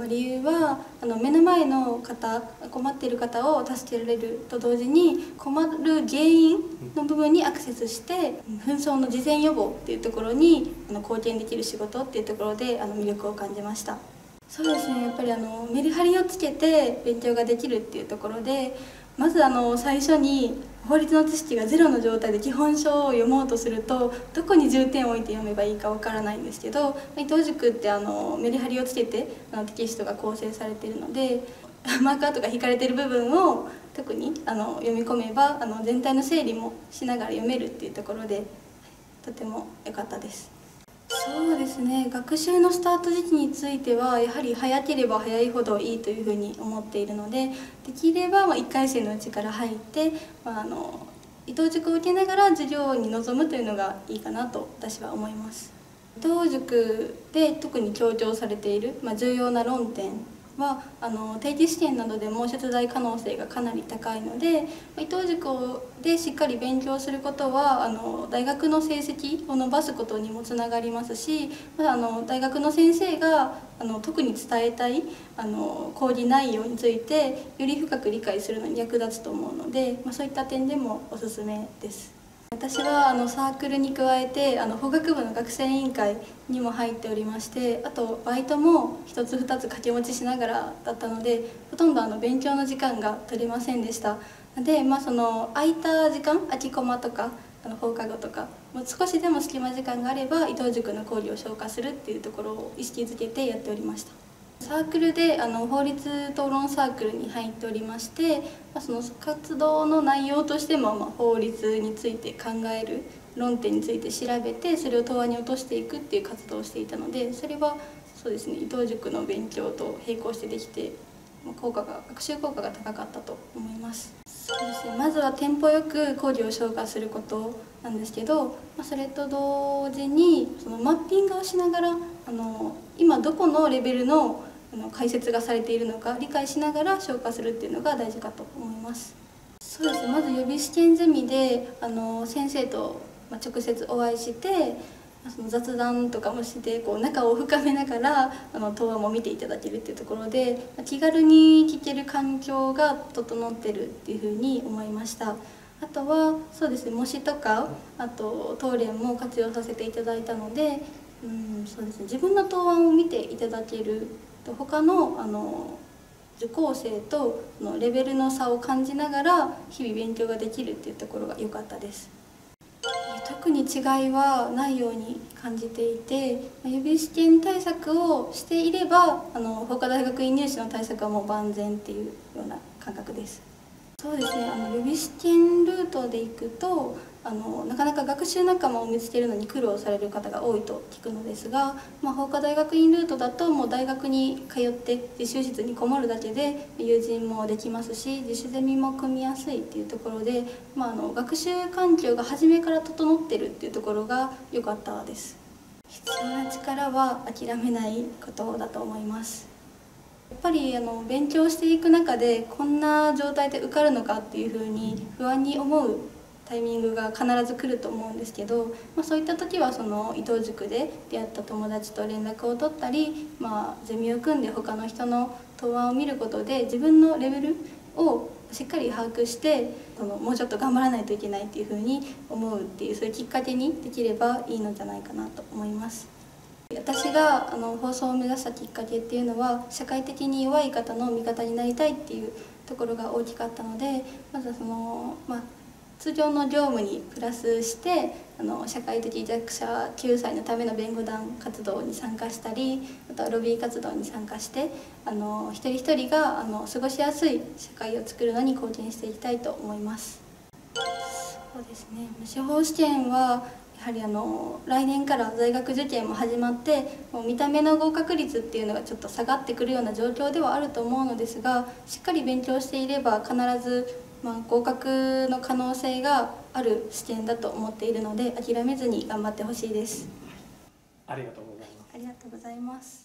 理由は目の前の方、困っている方を助けられると同時に困る原因の部分にアクセスして紛争の事前予防っていうところに貢献できる仕事っていうところで魅力を感じました。そうですね、やっぱりメリハリをつけて勉強ができるっていうところで、まず最初に法律の知識がゼロの状態で基本書を読もうとするとどこに重点を置いて読めばいいかわからないんですけど、伊藤塾ってメリハリをつけてテキストが構成されているので、マーカーとか引かれている部分を特に読み込めば全体の整理もしながら読めるっていうところでとても良かったです。そうですね、学習のスタート時期についてはやはり早ければ早いほどいいというふうに思っているので、できれば1回生のうちから入って、伊藤塾を受けながら授業に臨むというのがいいかなと私は思います。伊藤塾で特に強調されている、重要な論点は定期試験などでも出題可能性がかなり高いので、伊藤塾でしっかり勉強することは大学の成績を伸ばすことにもつながりますし、大学の先生が特に伝えたい講義内容についてより深く理解するのに役立つと思うので、そういった点でもおすすめです。私はサークルに加えて法学部の学生委員会にも入っておりまして、あとバイトも1つ2つ掛け持ちしながらだったので、ほとんど勉強の時間が取れませんでした。で、その空いた時間、空きコマとか放課後とか少しでも隙間時間があれば伊藤塾の講義を消化するっていうところを意識づけてやっておりました。サークルで法律討論サークルに入っておりまして、その活動の内容としても、法律について考える論点について調べてそれを答案に落としていくっていう活動をしていたので、それはそうですね、伊藤塾の勉強と並行してできて学習効果が高かったと思います。そうですね、まずはテンポよく講義を消化することなんですけど、それと同時にそのマッピングをしながら今どこのレベルの解説がされているのか理解しながら消化するっていうのが大事かと思います。そうですね、まず予備試験ゼミで先生と直接お会いしてその雑談とかもして仲を深めながら答案も見ていただけるっていうところで気軽に聞ける環境が整ってるっていうふうに思いました。あとはそうですね、模試とかあと答練も活用させていただいたので、そうですね、自分の答案を見ていただけると他の受講生とのレベルの差を感じながら日々勉強ができるっていうところが良かったです。特に違いはないように感じていて、予備試験対策をしていれば法科大学院入試の対策はもう万全っていうような感覚です。そうですね、予備試験ルートで行くとなかなか学習仲間を見つけるのに苦労される方が多いと聞くのですが、法科大学院ルートだともう大学に通って実習室にこもるだけで友人もできますし自主ゼミも組みやすいっていうところで、学習環境が初めから整ってるっていうところが良かったです。必要な力は諦めないことだと思います。やっぱり勉強していく中でこんな状態で受かるのかっていうふうに不安に思うタイミングが必ず来ると思うんですけど、そういった時はその伊藤塾で出会った友達と連絡を取ったり、ゼミを組んで他の人の答案を見ることで自分のレベルをしっかり把握してもうちょっと頑張らないといけないっていうふうに思うっていうそういうきっかけにできればいいのじゃないかなと思います。私が放送を目指したきっかけっていうのは社会的に弱い方の味方になりたいっていうところが大きかったので、まずは通常の業務にプラスして社会的弱者救済のための弁護団活動に参加したり、あとはロビー活動に参加して一人一人が過ごしやすい社会を作るのに貢献していきたいと思います。そうですね、司法試験はやはり来年から在学受験も始まってもう見た目の合格率っていうのがちょっと下がってくるような状況ではあると思うのですが、しっかり勉強していれば必ず合格の可能性がある試験だと思っているので諦めずに頑張ってほしいです。 ありがとうございます。 ありがとうございます。